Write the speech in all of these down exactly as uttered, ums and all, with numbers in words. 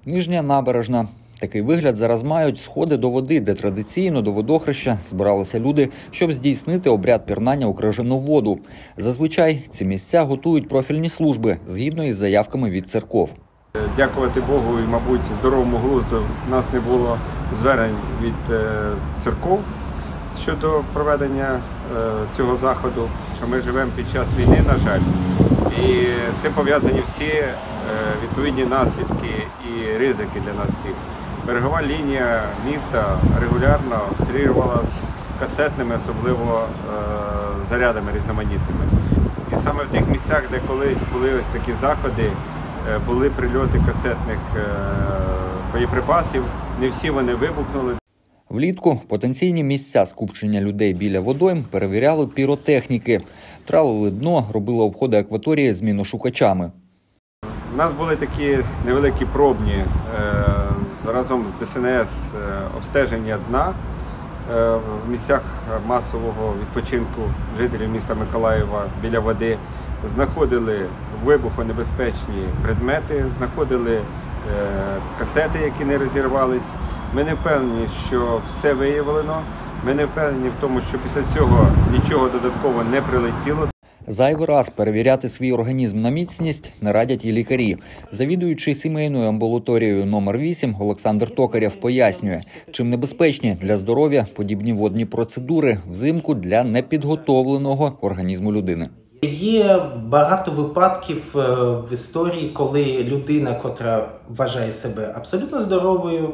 Нижня Набережна. Такий вигляд зараз мають сходи до води, де традиційно до водохреща збиралися люди, щоб здійснити обряд пірнання у крижану воду. Зазвичай ці місця готують профільні служби, згідно із заявками від церков. Дякувати Богу і, мабуть, здоровому глузду, у нас не було звернень від е, церков щодо проведення е, цього заходу. Що ми живемо під час війни, на жаль, і з цим пов'язані всі е, відповідні наслідки і ризики для нас всіх. Берегова лінія міста регулярно обстрілювалася касетними, особливо е, зарядами різноманітними. І саме в тих місцях, де колись були ось такі заходи, е, були прильоти касетних е, боєприпасів, не всі вони вибухнули. Влітку потенційні місця скупчення людей біля водойм перевіряли піротехніки. Тралили дно, робили обходи акваторії з міношукачами. У нас були такі невеликі пробні е, разом з Де Ес Ен Ес е, обстеження дна е, в місцях масового відпочинку жителів міста Миколаєва біля води. Знаходили вибухонебезпечні предмети, знаходили е, касети, які не розірвались. Ми не впевнені, що все виявлено. Ми не впевнені в тому, що після цього нічого додатково не прилетіло. Зайвий раз перевіряти свій організм на міцність не радять і лікарі. Завідуючий сімейною амбулаторією номер вісім Олександр Токарєв пояснює, чим небезпечні для здоров'я подібні водні процедури взимку для непідготовленого організму людини. Є багато випадків в історії, коли людина, котра вважає себе абсолютно здоровою,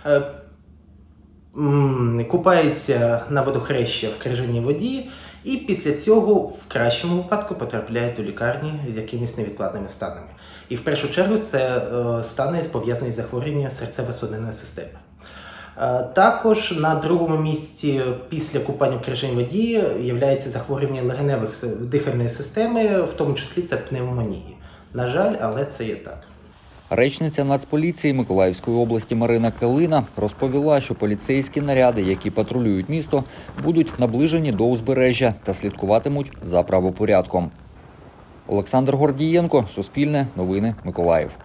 купається на водохреща в крижаній воді і після цього в кращому випадку потрапляє до лікарні з якимись невідкладними станами. І в першу чергу це стани пов'язані з захворюванням серцево-судинної системи. Також на другому місці після купання в крижаній воді є захворювання легеневих дихальної системи, в тому числі це пневмонії. На жаль, але це є так. Речниця Нацполіції Миколаївської області Марина Калина розповіла, що поліцейські наряди, які патрулюють місто, будуть наближені до узбережжя та слідкуватимуть за правопорядком. Олександр Гордієнко, Суспільне, Новини, Миколаїв.